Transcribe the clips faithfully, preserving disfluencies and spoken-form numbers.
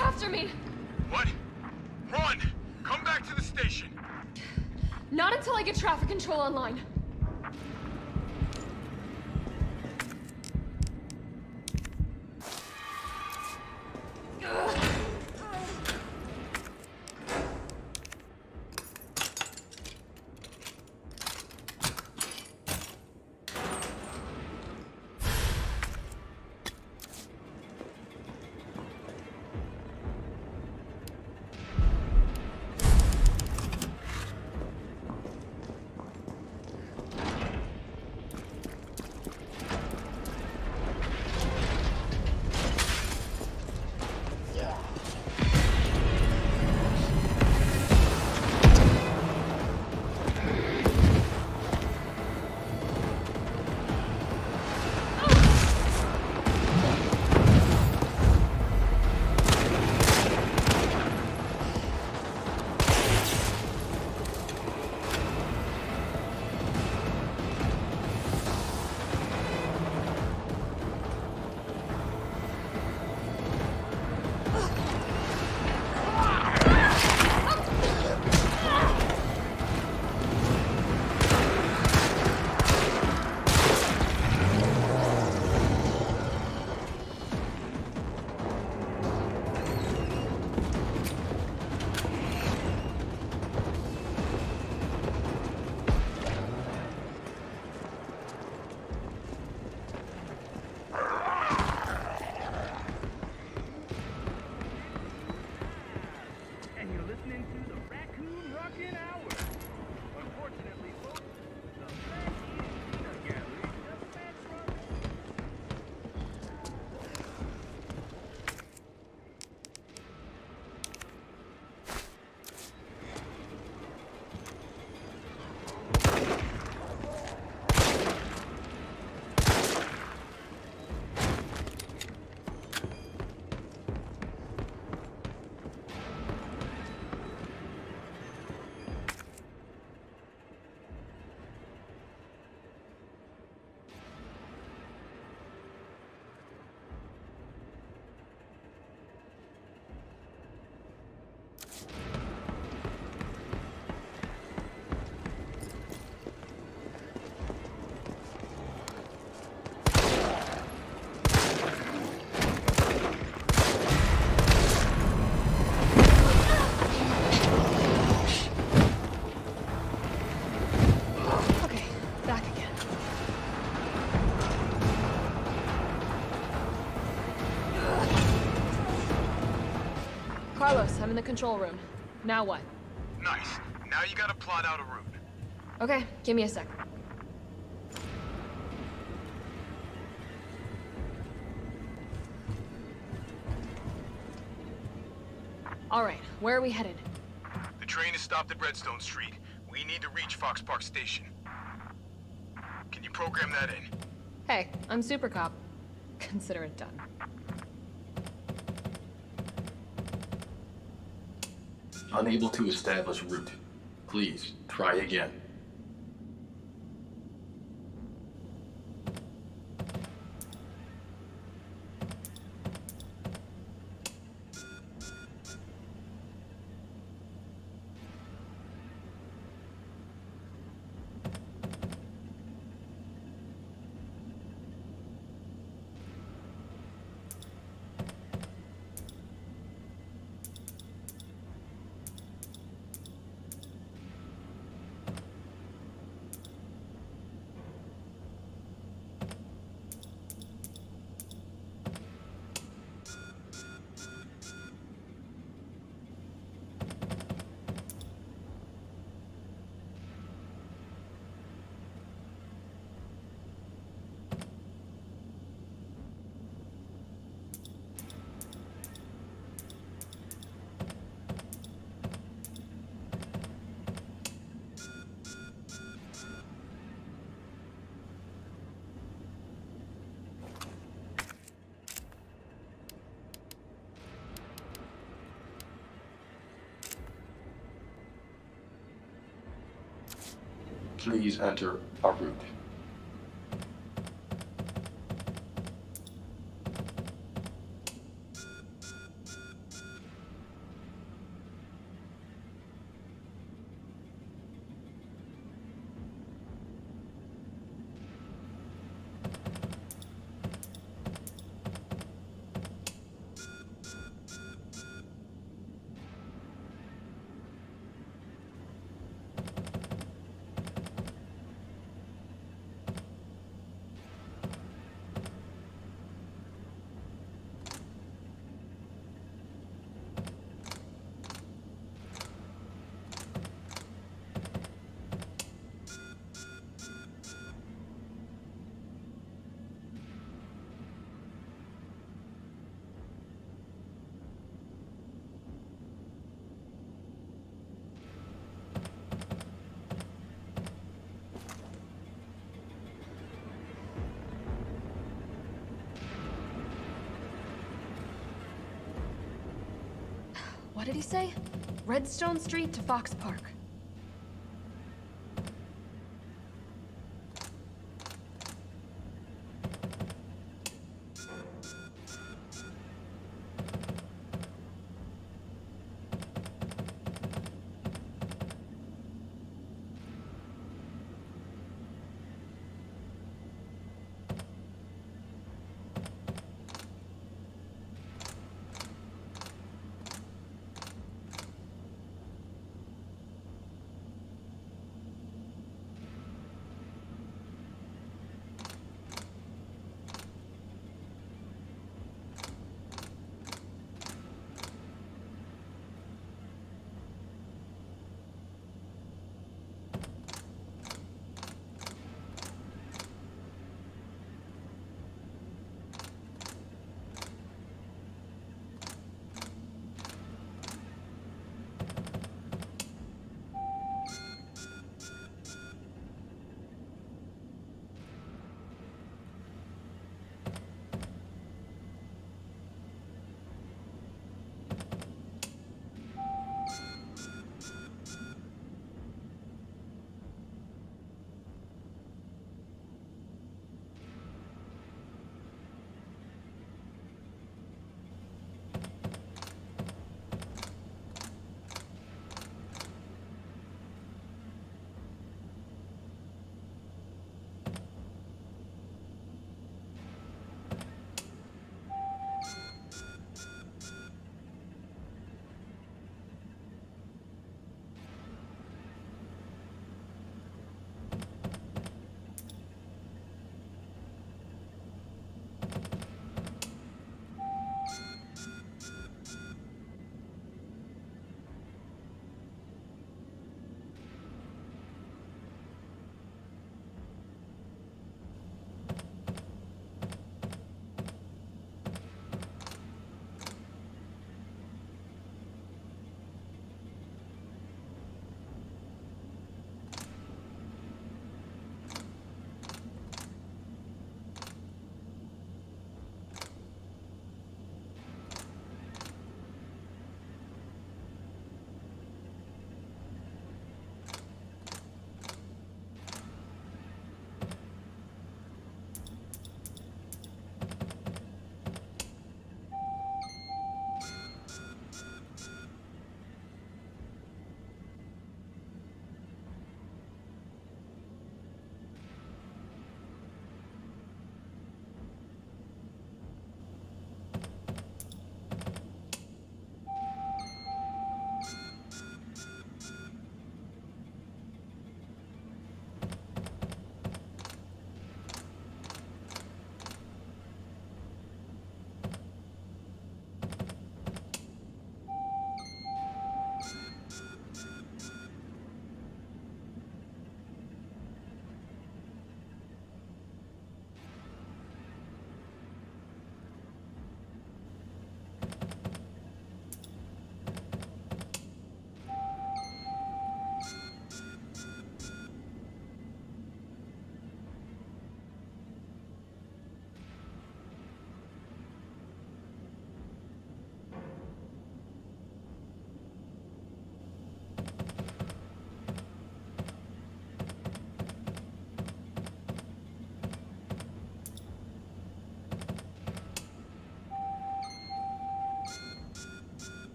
after me! What? Run! Come back to the station! Not until I get traffic control online. Carlos, I'm in the control room. Now what? Nice. Now you gotta plot out a route. Okay, give me a sec. All right, where are we headed? The train is stopped at Redstone Street. We need to reach Fox Park Station. Can you program that in? Hey, I'm Super Cop. Consider it done. Unable to establish route. Please, try again. Please enter a route. What did he say? Redstone Street to Fox Park.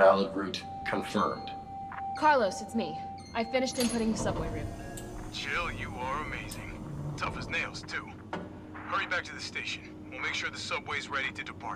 Valid route confirmed. Carlos, it's me. I finished inputting the subway route. Jill, you are amazing. Tough as nails, too. Hurry back to the station. We'll make sure the subway's ready to depart.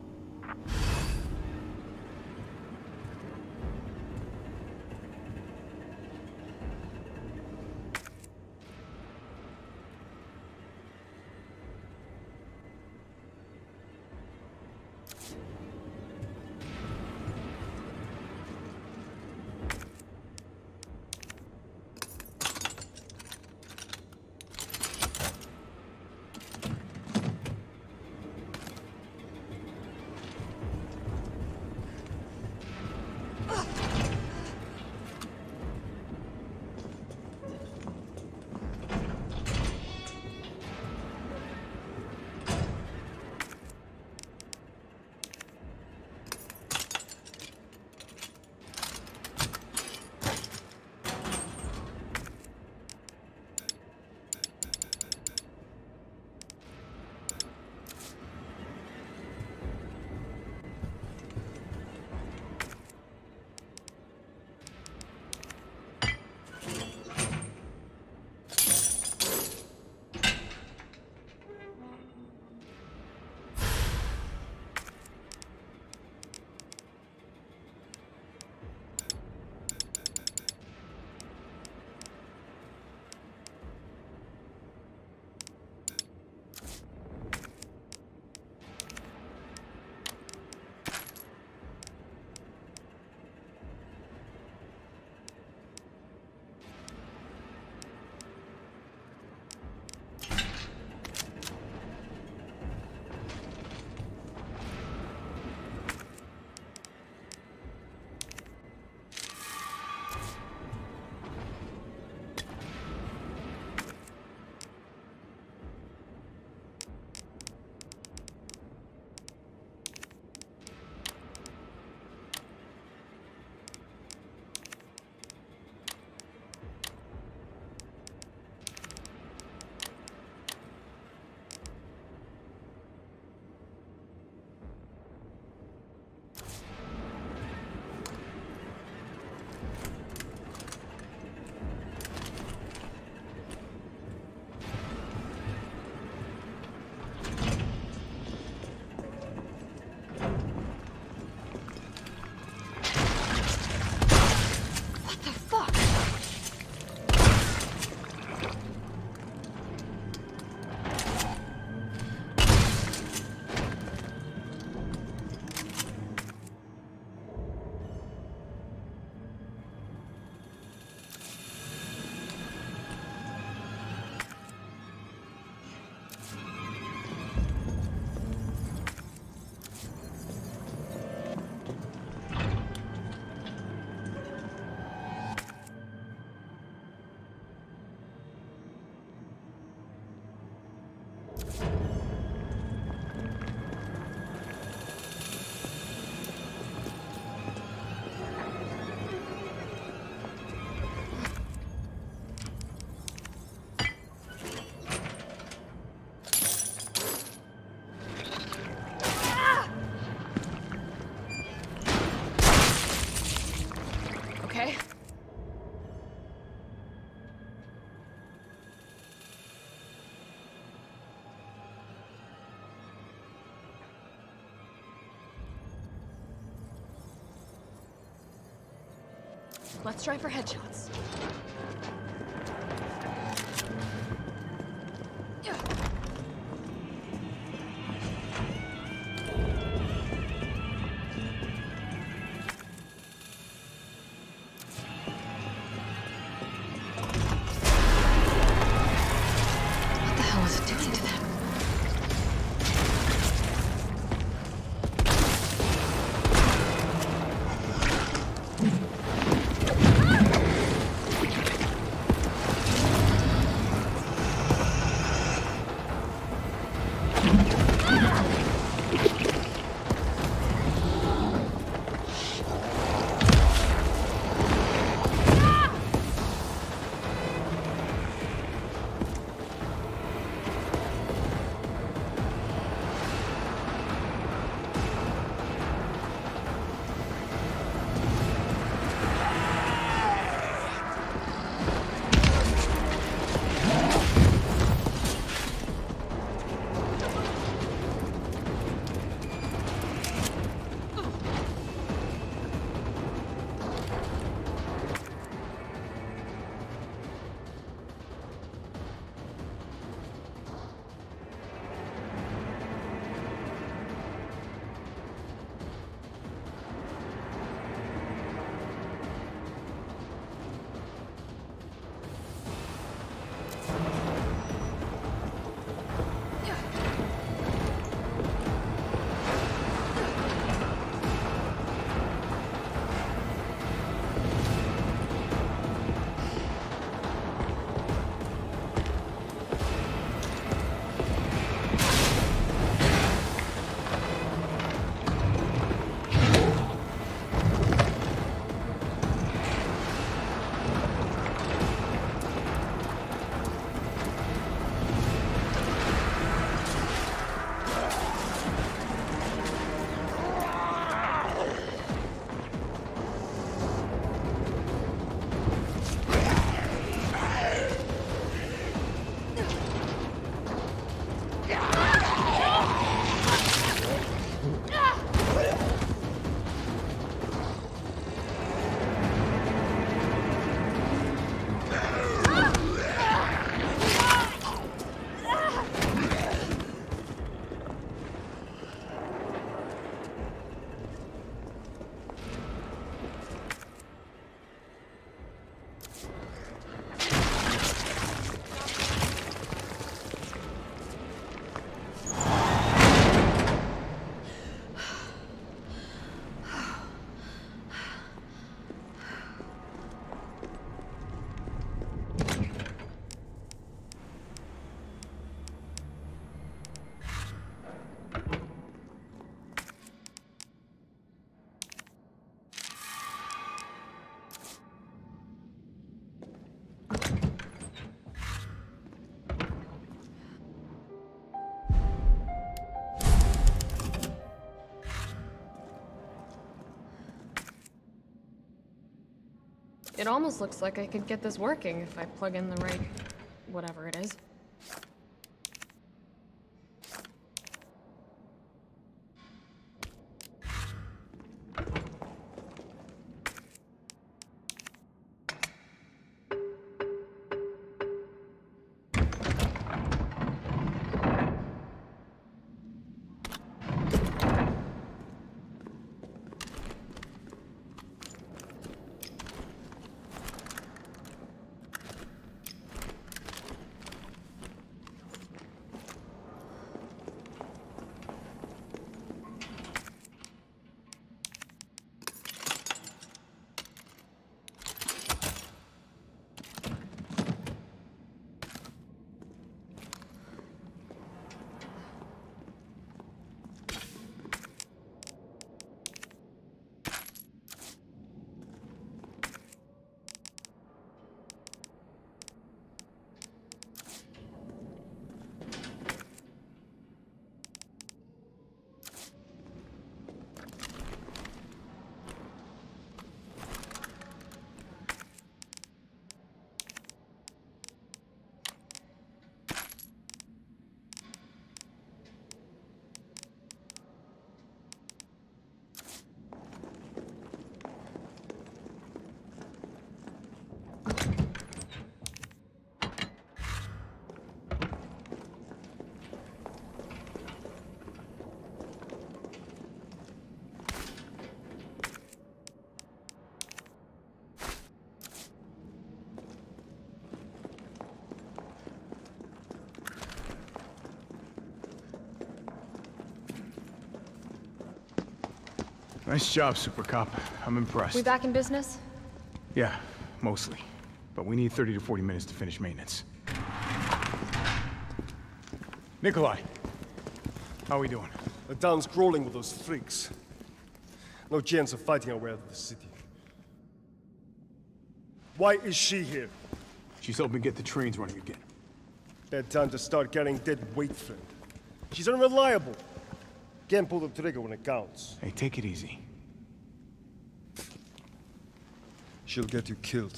Let's try for headshots. What the hell is it doing to them? It almost looks like I could get this working if I plug in the right... whatever it is. Nice job, Super Cop. I'm impressed. We back in business? Yeah, mostly. But we need thirty to forty minutes to finish maintenance. Nikolai, how are we doing? The town's crawling with those freaks. No chance of fighting our way out of the city. Why is she here? She's helping get the trains running again. Bad time to start carrying dead weight, friend. She's unreliable. Can't pull the trigger when it counts. Hey, take it easy. She'll get you killed.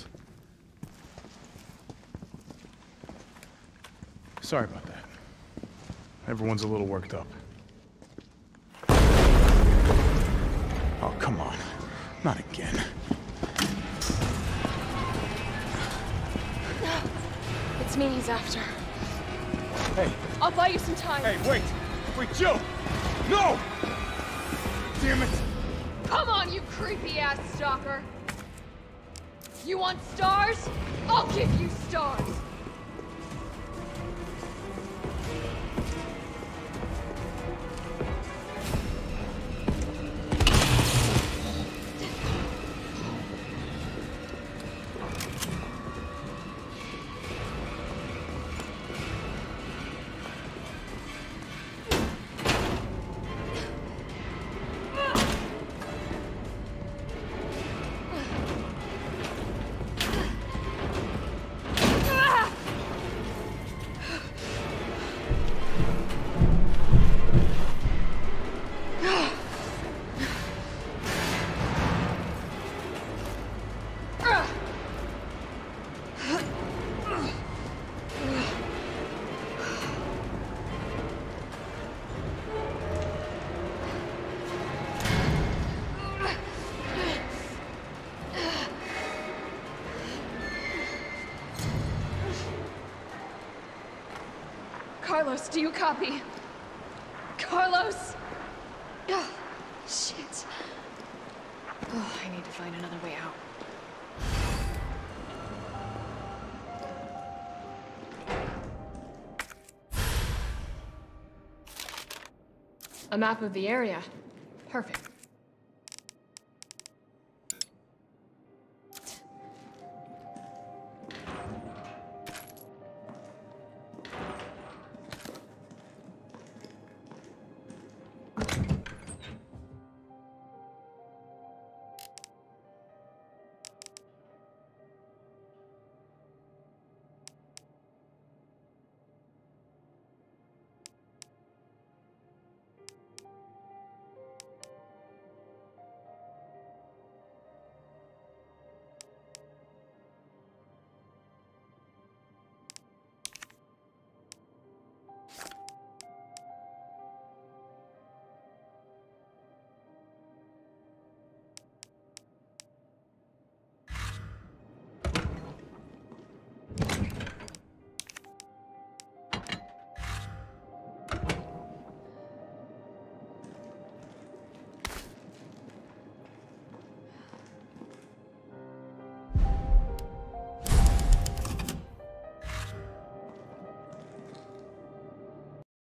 Sorry about that. Everyone's a little worked up. Oh, come on. Not again. It's me he's after. Hey, I'll buy you some time. hey, wait! Wait, Jill! No! Damn it! Come on, you creepy-ass stalker! You want stars? I'll give you stars! Carlos, do you copy? Carlos! Oh, shit. Oh, I need to find another way out. A map of the area. Perfect.